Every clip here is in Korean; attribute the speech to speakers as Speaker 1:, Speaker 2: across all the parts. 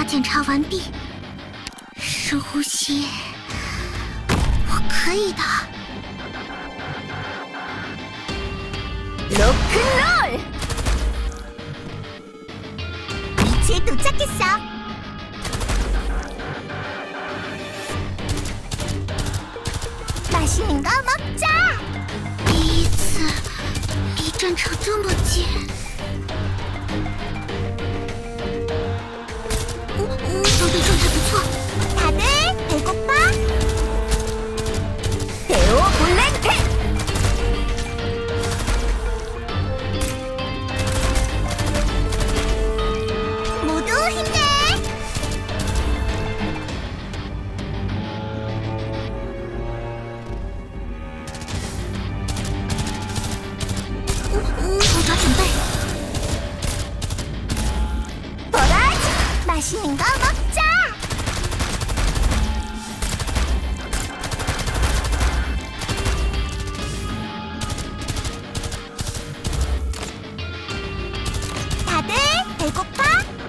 Speaker 1: 法检查完毕，深呼吸，我可以的。
Speaker 2: 로큰롤! 위치에 도착했어. 맛있는 거 먹자.
Speaker 1: 第一次离战场这么近。装备状态不错。
Speaker 2: 다들 배고파? 데오 블랭크! 모두 힘내!
Speaker 1: 보자准备。
Speaker 2: 보라지! 맛있는 거 먹자! 다들 배고파?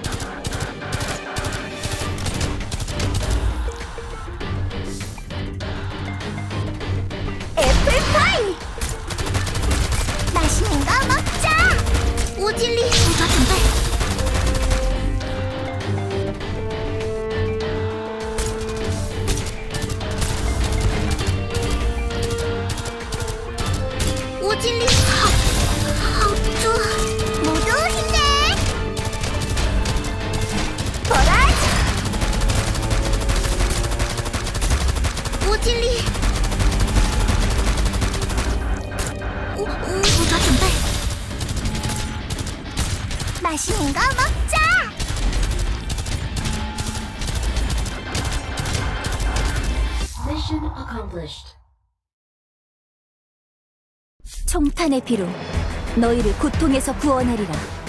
Speaker 2: 애플파이! 맛있는 거 먹자!
Speaker 1: 我尽力。보자准备。 我尽力。好重。
Speaker 2: 모두 힘내! 보라지!
Speaker 1: 我尽力。보자准备。
Speaker 2: 맛있는 거 먹자!
Speaker 3: Mission accomplished.
Speaker 4: 총탄의 피로 너희를 고통에서 구원하리라.